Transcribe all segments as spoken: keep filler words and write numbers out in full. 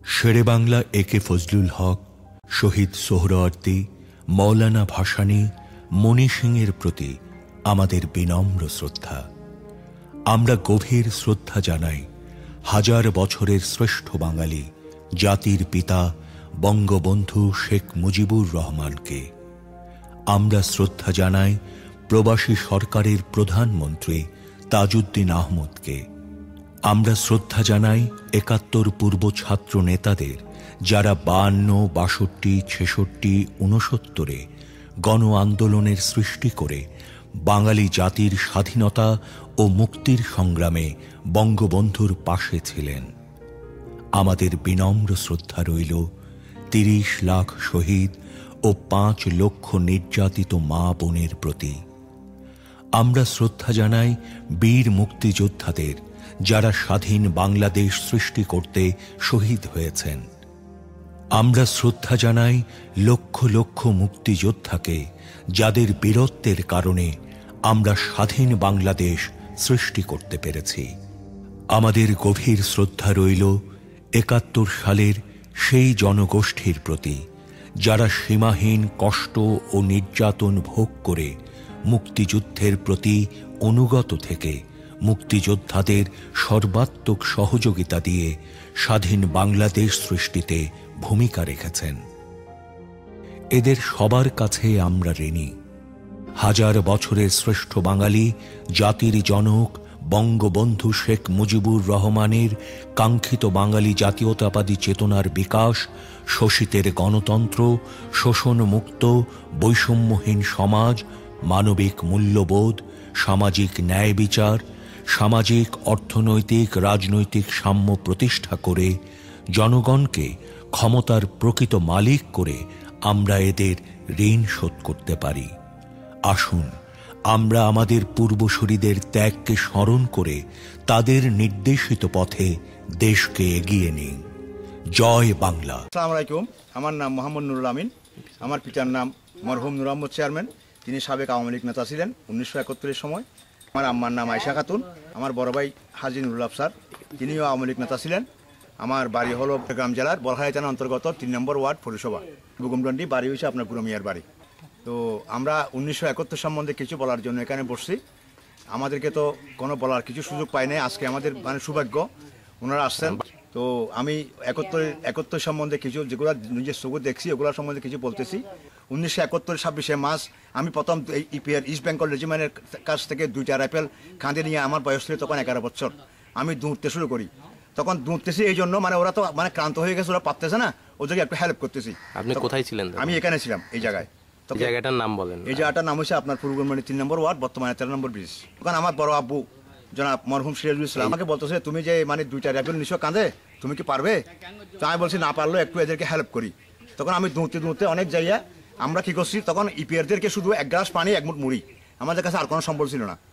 শেরে বাংলা এ কে ফজলুল হক, শহীদ সোহরাওয়ার্দী, মৌলানা ভাসানী, মণি সিংয়ের প্রতি আমাদের বিনম্র শ্রদ্ধা। আমরা গভীর শ্রদ্ধা জানাই হাজার বছরের শ্রেষ্ঠ বাঙালি জাতির পিতা বঙ্গবন্ধু শেখ মুজিবুর রহমানকে। আমরা শ্রদ্ধা জানাই প্রবাসী সরকারের প্রধানমন্ত্রী তাজউদ্দিন আহমদকে। আমরা শ্রদ্ধা জানাই একাত্তর পূর্ব ছাত্র নেতাদের, যারা বায়ান্ন, বাষট্টি, ছেষট্টি, ঊনসত্তরে গণ আন্দোলনের সৃষ্টি করে বাঙালি জাতির স্বাধীনতা ও মুক্তির সংগ্রামে বঙ্গবন্ধুর পাশে ছিলেন। আমাদের বিনম্র শ্রদ্ধা রইল তিরিশ লাখ শহীদ ও পাঁচ লক্ষ নির্যাতিত মা বোনের প্রতি। আমরা শ্রদ্ধা জানাই বীর মুক্তিযোদ্ধাদের, যারা স্বাধীন বাংলাদেশ সৃষ্টি করতে শহীদ হয়েছেন। আমরা শ্রদ্ধা জানাই লক্ষ লক্ষ মুক্তিযোদ্ধাকে, যাদের বীরত্বের কারণে আমরা স্বাধীন বাংলাদেশ সৃষ্টি করতে পেরেছি। আমাদের গভীর শ্রদ্ধা রইল একাত্তর সালের সেই জনগোষ্ঠীর প্রতি, যারা সীমাহীন কষ্ট ও নির্যাতন ভোগ করে মুক্তিযুদ্ধের প্রতি অনুগত থেকে মুক্তিযোদ্ধাদের সর্বাত্মক সহযোগিতা দিয়ে স্বাধীন বাংলাদেশ সৃষ্টিতে ভূমিকা রেখেছেন। এদের সবার কাছে আমরা ঋণী। হাজার বছরের শ্রেষ্ঠ বাঙালি জাতির জনক বঙ্গবন্ধু শেখ মুজিবুর রহমানের কাঙ্ক্ষিত বাঙালি জাতীয়তাবাদী চেতনার বিকাশ, শোষিতের গণতন্ত্র, শোষণমুক্ত বৈষম্যহীন সমাজ, মানবিক মূল্যবোধ, সামাজিক ন্যায় বিচার, সামাজিক অর্থনৈতিক রাজনৈতিক সাম্য প্রতিষ্ঠা করে জনগণকে ক্ষমতার প্রকৃত মালিক করে আমরা এদের ঋণ শোধ করতে পারি। আসুন আমরা আমাদের পূর্বসূরীদের ত্যাগকে স্মরণ করে তাদের নির্দেশিত পথে দেশকে এগিয়ে নিই। জয় বাংলা। আসসালামু আলাইকুম। আমার নাম মোহাম্মদ নুরুল আমিন। আমার পিতার নাম মরহুম নূর আহমদ চেয়ারম্যান। তিনি সাবেক আওয়ামী লীগ নেতা ছিলেন উনিশশো একাত্তরের সময়। আমার আম্মার নাম আয়েশা খাতুন। আমার বড় ভাই হাজী নুরুল আফসার, তিনিও আওয়ামী লীগ নেতা ছিলেন। আমার বাড়ি হলো গ্রাম জেলার বলহাই থানা অন্তর্গত তিন নম্বর ওয়ার্ড পৌরসভা বুগুমডন্ডি। বাড়ি হয়েছে আপনার পুরমিয়ার বাড়ি। তো আমরা উনিশশো একাত্তর সম্বন্ধে কিছু বলার জন্য এখানে বসছি। আমাদেরকে তো কোনো বলার কিছু সুযোগ পাই নাই। আজকে আমাদের মানে সৌভাগ্য ওনারা আসছেন। তো আমি একাত্তর একাত্তর সম্বন্ধে কিছু যেগুলো নিজের চোখে দেখছি ওগুলোর সম্বন্ধে কিছু বলতেছি। উনিশশো একাত্তর ছাব্বিশে মার্চ আমি প্রথম ইপিআর ইস্ট বেঙ্গল রেজিমেন্টের কাছ থেকে দুইটা রাইফেল কাঁধে নিয়ে, আমার বয়স ছিল তখন এগারো বছর, আমি দৌড়তে শুরু করি। তখন দৌড়তেছি এই জন্য মানে ওরা তো মানে ক্লান্ত হয়ে গেছে, ওরা পারতেছে না, ওদেরকে একটু হেল্প করতেছি। আপনি কোথায় ছিলেন? আমি এখানে ছিলাম এই জায়গায়। জায়গাটার নাম বলেন। এই জায়গাটার নাম হচ্ছে আপনার পূর্ব মানে তিন নম্বর ওয়ার্ড, বর্তমানে তেরো নম্বর ব্রিজ। তখন আমার বড় আব্বু জনাব মরহুম সিরাজুল ইসলাম আমাকে বলতেছে, তুমি যে মানে দুইটা রাইফেল নিশো কাঁধে, তুমি কি পারবে? তো আমি বলছি না পারলেও একটু এদেরকে হেল্প করি। তখন আমি দৌড়তে দৌড়তে অনেক যাইয়া আমরা কি করছি, তখন ইপিআরদেরকে শুধু এক গ্লাস পানি এক মুঠ মুড়ি, আমাদের কাছে আর কোনো সম্বল ছিল না,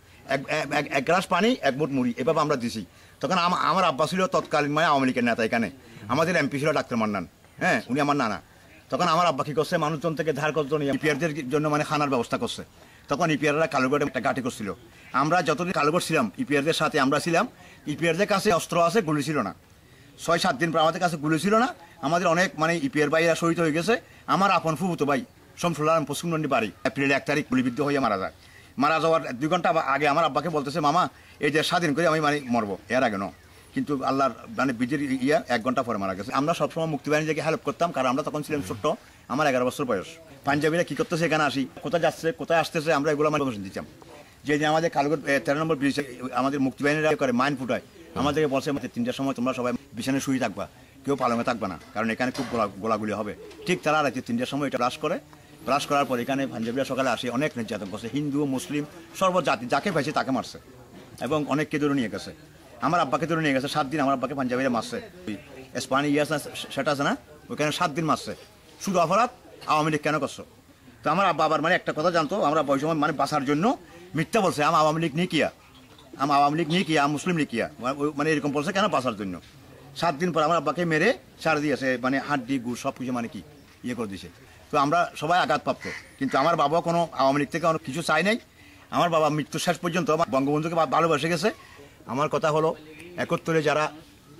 এক গ্লাস পানি এক মুঠ মুড়ি এভাবে আমরা দিছি। তখন আমার আব্বা ছিল তৎকালীন মানে আওয়ামী লীগের নেতা। এখানে আমাদের এমপি ছিল ডাক্তার মান্নান, হ্যাঁ, উনি আমার নানা। তখন আমার আব্বা কি করছে, মানুষজন থেকে ধার করতো ইপিআরদের জন্য মানে খানার ব্যবস্থা করছে। তখন ইপিআররা কালুগড়ে একটা ঘাটি করছিল। আমরা যতদিন কালুগড় ছিলাম ইপিআরদের সাথে আমরা ছিলাম। ইপিআরদের কাছে অস্ত্র আছে, গুলি ছিল না। ছয় সাত দিন পর আমাদের কাছে গুলি ছিল না। আমাদের অনেক মানে ইপিআর ভাইরা শহীদ হয়ে গেছে। আমার আপন ফুফুতো ভাই শমসুল্লাহ পশ্চিমবন্ডি বাড়ি, এপ্রিল এক তারিখ গুলিবিদ্ধ হয়ে মারা যায়। মারা যাওয়ার দুই ঘন্টা আগে আমার আব্বাকে বলতেছে, মামা এই যে স্বাধীন করে আমি মানে মরবো, এর আগে ন, কিন্তু আল্লাহর মানে বিজের ইয়া এক ঘন্টা পরে মারা গেছে। আমরা সবসময় মুক্তিবাহিনীকে হেল্প করতাম, কারণ আমরা তখন ছিলাম ছোট্ট, আমার এগারো বছর বয়স। পাঞ্জাবিরা কি করতেছে এখানে আসি, কোথায় যাচ্ছে কোথায় আসতেছে, আমরা এগুলো মানে দিতাম। যেদিন আমাদের কালগড় তেরো নম্বর ব্রিজ আমাদের মুক্তিবাহিনীরা করে মাইন ফুটায়, আমাদেরকে বলছে তিনটার সময় তোমরা সবাই বিছানায় শুয়ে থাকবা, কেউ পালঙে থাকবা না, কারণ এখানে খুব গোলা গোলাগুলি হবে। ঠিক তারা রাতে তিনটার সময় এটা ব্লাশ করে। ব্লাশ করার পর এখানে পাঞ্জাবিরা সকালে আসে, অনেক নির্যাতন করছে, হিন্দু মুসলিম সর্বজাতি যাকে পাইছে তাকে মারছে এবং অনেককে ধরে নিয়ে গেছে। আমার আব্বাকে ধরে নিয়ে গেছে সাত দিন। আমার আব্বাকে পাঞ্জাবিরা মারছে, স্পানি ইয়াস সেটা আছে না, ওইখানে সাত দিন মারছে। শুধু অপরাধ আওয়ামী লীগ কেন করছো? তো আমার আব্বা আবার মানে একটা কথা জানতো, আমরা বয়স সময় মানে বাঁচার জন্য মিথ্যা বলছে, আম আওয়ামী লীগ নিয়ে কিয়া, আম আওয়ামী লীগ নিয়ে কিয়া, আম মুসলিম লীগ কিয়া, মানে এরকম বলছে কেন, বাঁচার জন্য। সাত দিন পর আমার আব্বাকে মেরে ছাড় দিয়েছে, মানে হাড্ডি গুড় সব কিছু মানে কি ইয়ে করে দিয়েছে। তো আমরা সবাই আঘাতপ্রাপ্ত, কিন্তু আমার বাবা কোনো আওয়ামী লীগ থেকে কিছু চাই নাই। আমার বাবা মৃত্যু শেষ পর্যন্ত বঙ্গবন্ধুকে ভালোবেসে গেছে। আমার কথা হলো একাত্তরে যারা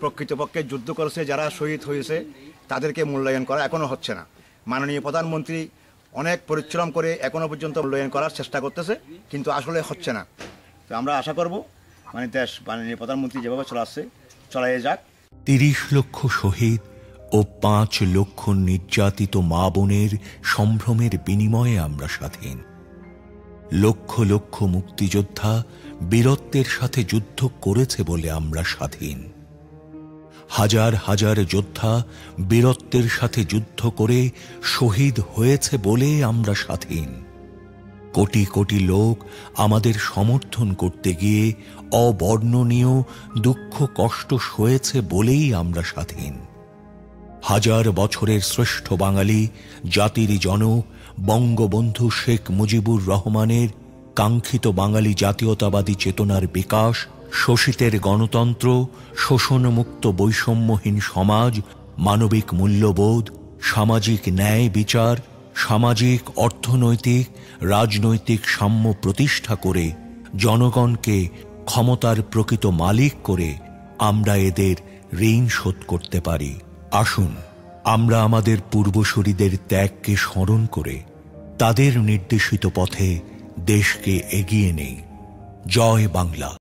প্রকৃতপক্ষে যুদ্ধ করেছে, যারা শহীদ হয়েছে তাদেরকে মূল্যায়ন করা এখনো হচ্ছে না। মাননীয় প্রধানমন্ত্রী অনেক পরিশ্রম করে এখনো পর্যন্ত মূল্যায়ন করার চেষ্টা করতেছে, কিন্তু আসলে হচ্ছে না। তো আমরা আশা করব মানে দেশ মাননীয় প্রধানমন্ত্রী যেভাবে চলে আসছে চলাই যাক। তিরিশ লক্ষ শহীদ ও পাঁচ লক্ষ নির্যাতিত মা বোনের সম্ভ্রমের বিনিময়ে আমরা স্বাধীন। লক্ষ লক্ষ মুক্তিযোদ্ধা বীরত্বের সাথে যুদ্ধ করেছে বলে আমরা স্বাধীন। হাজার হাজার যোদ্ধা বীরত্বের সাথে যুদ্ধ করে শহীদ হয়েছে বলে আমরা স্বাধীন। কোটি কোটি লোক আমাদের সমর্থন করতে গিয়ে অবর্ণনীয় দুঃখ কষ্ট সয়েছে বলেই আমরা স্বাধীন। হাজার বছরের শ্রেষ্ঠ বাঙালি জাতির জনক বঙ্গবন্ধু শেখ মুজিবুর রহমানের কাঙ্ক্ষিত বাঙালি জাতীয়তাবাদী চেতনার বিকাশ, শোষিতের গণতন্ত্র, শোষণমুক্ত বৈষম্যহীন সমাজ, মানবিক মূল্যবোধ, সামাজিক ন্যায় বিচার, সামাজিক অর্থনৈতিক রাজনৈতিক সাম্য প্রতিষ্ঠা করে জনগণকে ক্ষমতার প্রকৃত মালিক করে আমরা এদের ঋণ শোধ করতে পারি। আসুন আমরা আমাদের পূর্বসূরীদের ত্যাগকে স্মরণ করে তাদের নির্দেশিত পথে দেশকে এগিয়ে নেই। জয় বাংলা।